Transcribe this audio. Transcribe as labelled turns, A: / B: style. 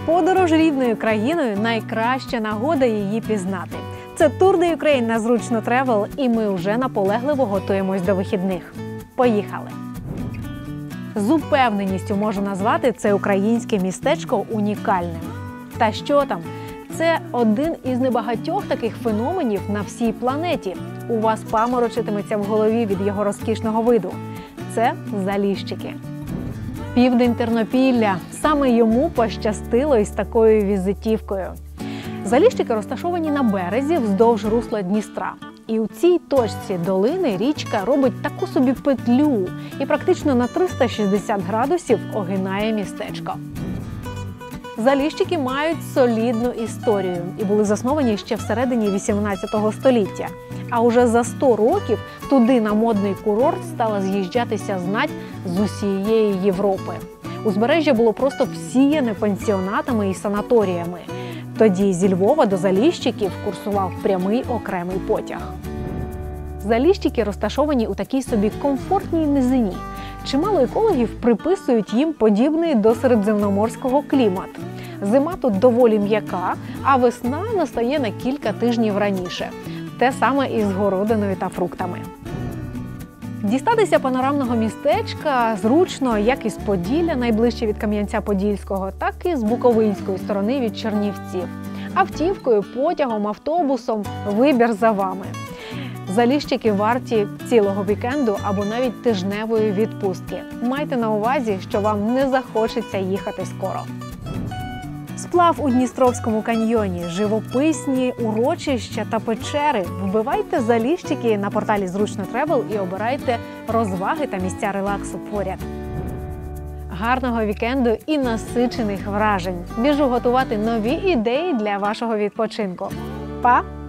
A: Подорож рідною країною – найкраща нагода її пізнати. Це Tour de Ukraine на Зручно Тревел, і ми вже наполегливо готуємось до вихідних. Поїхали! З упевненістю можу назвати це українське містечко унікальним. Та що там? Це один із небагатьох таких феноменів на всій планеті. У вас паморочитиметься в голові від його розкішного виду. Це Заліщики. Південь Тернопілля. Саме йому пощастило із такою візитівкою. Заліщики розташовані на березі вздовж русла Дністра. І у цій точці долини річка робить таку собі петлю і практично на 360 градусів огинає містечко. Заліщики мають солідну історію і були засновані ще всередині 18 століття. А уже за 100 років туди на модний курорт стала з'їжджатися знать з усієї Європи. Узбережжя було просто всіяне пансіонатами і санаторіями. Тоді зі Львова до Заліщиків курсував прямий окремий потяг. Заліщики розташовані у такій собі комфортній низині. Чимало екологів приписують їм подібний до середземноморського клімат. Зима тут доволі м'яка, а весна настає на кілька тижнів раніше. Те саме і з городиною та фруктами. Дістатися панорамного містечка зручно як із Поділля, найближче від Кам'янця-Подільського, так і з Буковинської сторони від Чернівців. Автівкою, потягом, автобусом – вибір за вами. Заліщики варті цілого вікенду або навіть тижневої відпустки. Майте на увазі, що вам не захочеться їхати скоро. Сплав у Дністровському каньйоні, живописні урочища та печери. Вбивайте Заліщики на порталі Зручно Тревел і обирайте розваги та місця релаксу поряд. Гарного вікенду і насичених вражень. Біжу готувати нові ідеї для вашого відпочинку. Па!